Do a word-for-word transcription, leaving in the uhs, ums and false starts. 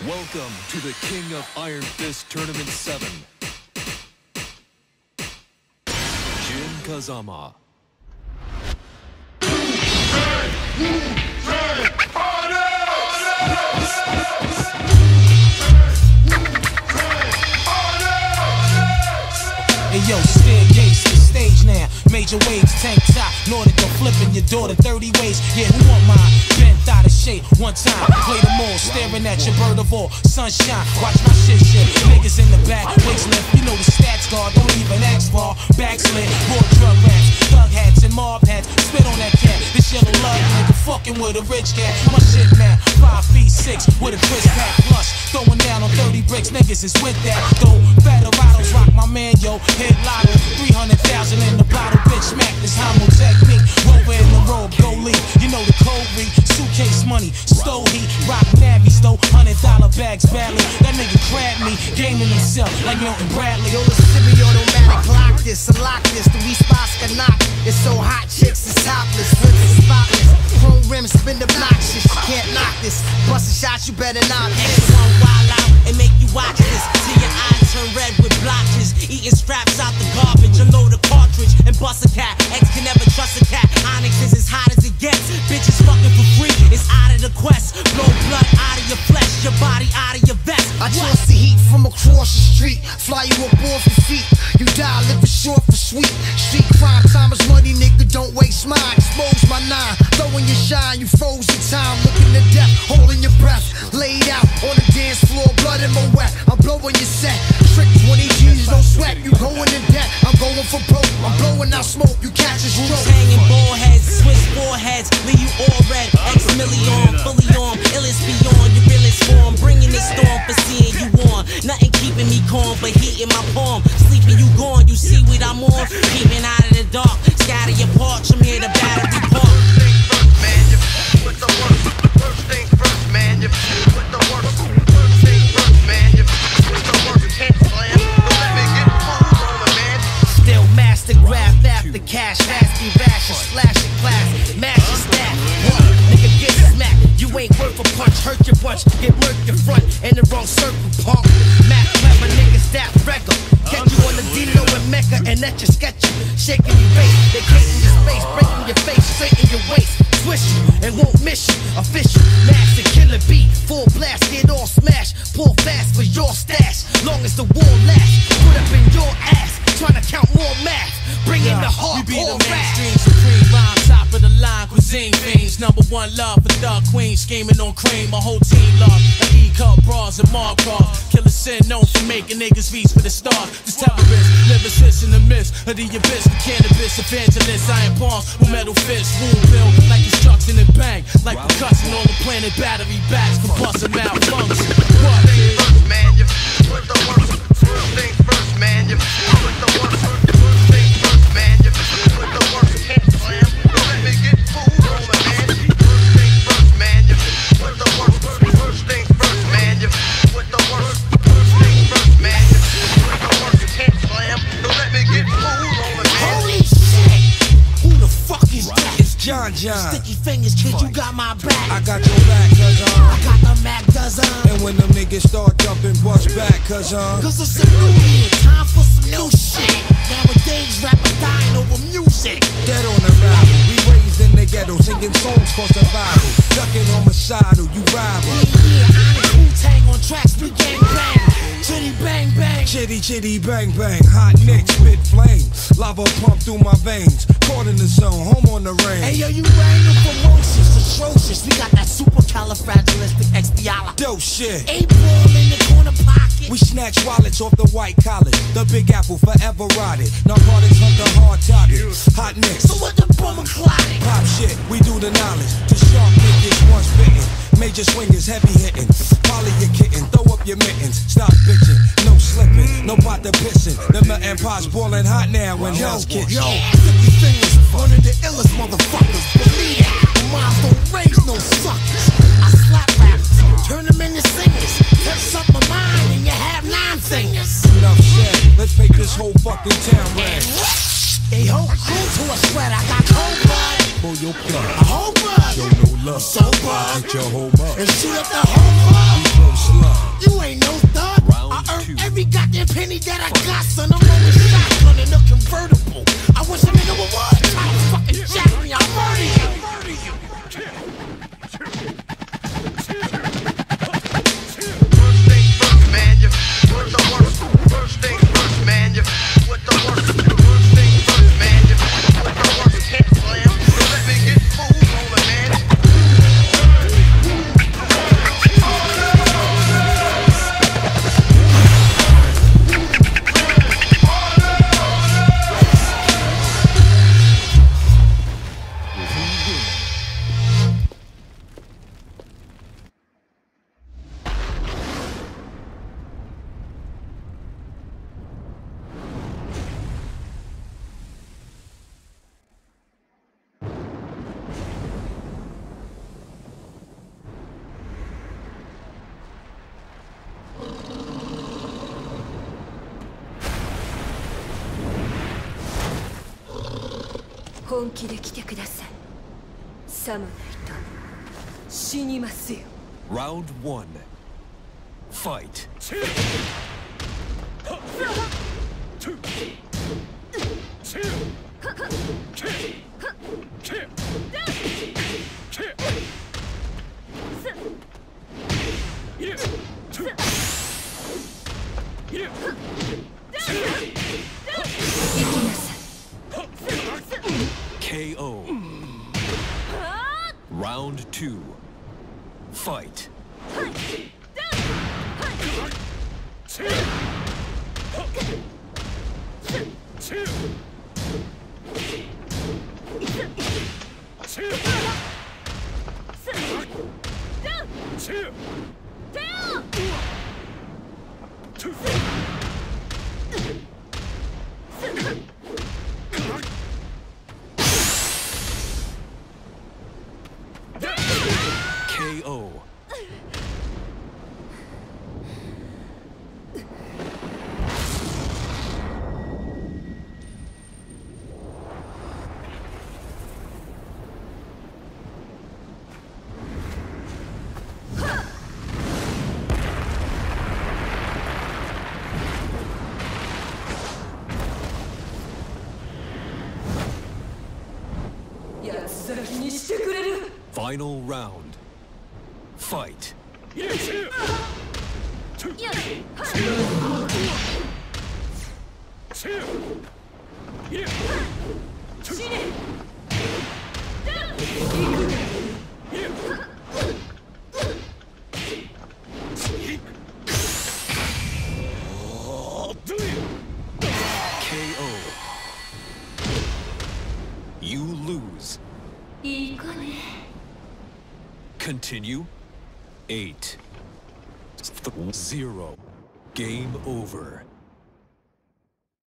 Welcome to the King of Iron Fist Tournament seven. Jin Kazama. Hey yo, staircase to the stage now. Major waves, tank top, Nordic or flipping your daughter thirty ways. Yeah, who want mine? Bent out of shape one time. Play them all, staring at your bird of all. Sunshine, watch my shit shit. Niggas in the back, waist lift. You know the stats guard, don't even ask for. Backslid, raw drug rats, thug hats and mob hats. Spit on that cat. This yellow love nigga fucking with a rich cat. My shit now, five feet six with a crisp pack plus. Throwing down on thirty bricks, niggas is with that. Though Federados rock my man, yo. Hit lotto, three hundred thousand in the bottle. Bitch, smack this homo technique. Rover in the robe, go leave. You know the code read. Suitcase money, stole heat. Rock Navy, stole hundred dollar bags badly. That nigga grabbed me, gaming himself like Milton Bradley. Yo, listen to me, automatic lock this, unlock this. The we spots can knock. It's so hot, chicks is topless, women spotless. Chrome rims, spin obnoxious. You can't knock this. Bustin' shots, you better not miss. X one wild out and make you watch this till your eyes turn red with blotches. Eating straps out the garbage, unload a cartridge and bust a cat. X can never trust a cat. Onyx is as hot as it gets. Bitches fucking for free, it's out of the quest. Blow blood out of your flesh, your body out of your vest. I toss the heat from across the street, fly you up off your feet. You die living short for sweet. Street crime, time is money, nigga, don't waste mine. Expose my nine, throwing your shine. You froze your time, looking to death, holding your breath. Laid out on the dance floor, blood in my wet. I'm blowing your set. Trick twenty G's, no sweat. You going in debt. I'm going for broke. I'm blowing out smoke. You catch a stroke. Hanging ball heads, Swiss foreheads, leave you all red. X million, fully on, illest beyond your realest form. Bringing the storm for seeing you on. Nothing keeping me calm, but heat in my palm. Sleeping you gone, you see what I'm on. Peeping out of the dark, scatter your parts. I'm here to battery park. Man, you put the work. First things first, man. You put the work. First things first, man. You put the work. Can't slam. Don't let me get fooled on the man. Still master graph after cash. Nasty rashes, slashing class. Mash your staff. What? Nigga get smacked. You ain't worth a punch. Hurt your bunch. Get murked your front. In the wrong circle, punk. Mac clever niggas that regular. Catch you on the D-Lo and Mecca and let you sketch you. Shaking your face. They caking your space. Breaking your face. Straight in your waist. Twist you and won't miss you. Official. Master killer beat. Full blast. Get all smash. Pull fast for your stash. Long as the war lasts. Put up in your ass. Trying to count more math. Bring in the hardcore. We be the mainstream supreme rhyme, top of the line, cuisine fiends. Number one love for thug queens, scheming on cream. My whole team love a E-cup, bras and Marcroft. Killer sin known for making niggas reach for the stars. This terrorist, lyricist in the midst of the abyss. The cannabis evangelist, iron palms with metal fists. Wound build like construction and bang. Like percussion on the planet, battery backs, combustion malfunction. What? First, man. You put the work. First things first, man. You put the work. First things first, man. You put the work. Can't slam. Don't let me get fooled on the man. First things first, man. You put the work. First things first, man. You put the work. First things first, man. You put the work. Can't slam. Don't let me get fooled on the man. Holy shit! Who the fuck is that? It's John John. Sticky fingers, kid, you got my back. I got your back, cuz I uh. got the Mac dozen. And when them niggas start jumping, bust back, cuz uh. Cause it's a new year, time for some new shit. Nowadays, rappers dying over music. Dead on arrival. We raised in the ghetto, singing songs for survival. Ducking on Machado, you rival. Yeah, yeah, Onyx, Wu-Tang on tracks, we gang bang. Chitty bang bang. Chitty chitty bang bang. Hot nicks, spit flame. Lava pump through my veins. Caught in the zone, home on the range. Hey yo, you rang for ferocious, atrocious. We got that supercalifragilisticexpialidocious. Dope shit. Eight ball in the corner pocket. We snatch wallets off the white collar. The Big Apple forever rotted. Narcotics hunt the hard target. Hot nicks. So what the bummer clotting? Pop shit, we do the knowledge. To sharp niggas once bitten. Major swingers, heavy hitting. Polly your kitten, throw up your mittens. Stop bitching, no slipping, no pot to pissing. The melting pot's boiling hot now in Hell's Kitchen. Yo, Sticky Fingers, one of the illest motherfuckers. Believe that, moms don't raise no suckers. I slap rappers, turn them into singers. Touch up my mind and you have nine fingers. Enough said, let's make this whole fucking town red. They whole crew to a sweat, I got cold blood. Pull your plug, A whole bud, show no love. so bud, Get your home up, and shoot up the whole club. you blow slug. money that I got, son, I'm rolling shotgun in a convertible. I wish a nigga would what? Try to fucking jack me, I'll murder you. Murder you. First things first, man, you with the worst. First things first, man, you with the worst. First things first, man, you with the worst. Can't slam. Let me get food on the man. 本気で来てください。さもないと死にますよ。 Round one. Fight. K O. Round two. Fight. K O. Final round. Fight. K O. You lose. Continue. Eight. Zero. Game over.